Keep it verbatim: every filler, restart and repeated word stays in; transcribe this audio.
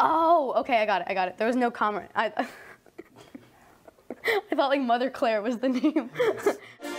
Oh, okay, I got it, I got it. There was no comma. I, I thought like Mother Claire was the name.